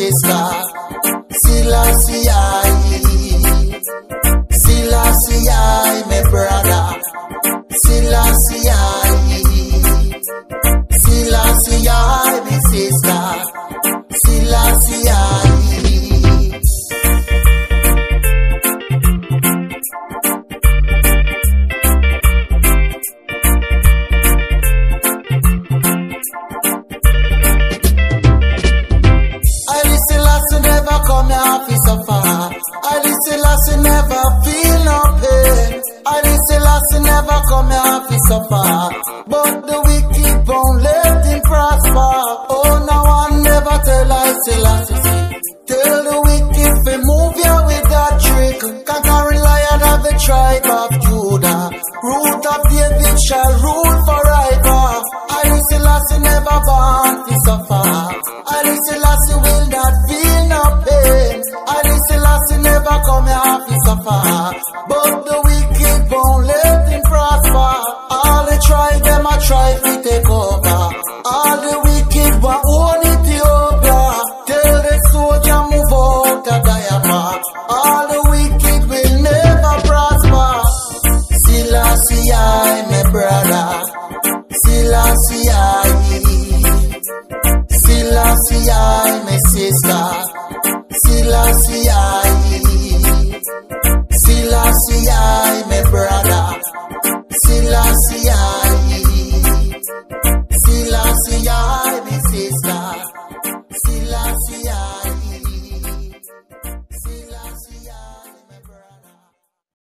sister. Selassie I, Selassie I, my brother. Selassie I, Selassie I, my sister. Selassie I. Come here fi suffer. I Selassie never feel no pain. I Selassie never come here fi suffer. But the wicked won't let him prosper. Oh, no one never tell I Selassie. Tell the wicked fi move ya with that trick. Conquering lion of the tribe of Judah. Root of David shall rule forever. I Selassie never born fi suffer. I Selassie will not feel no pain. I Selassie never come here fi suffer. But the wicked won't let him prosper. All the try them a try fi take over. All the wicked want own Ethiopia. Tell the soldier move out of diaphragm. All the wicked will never prosper. Selassie I, my brother. Selassie I, Selassie I, my sister. Selassie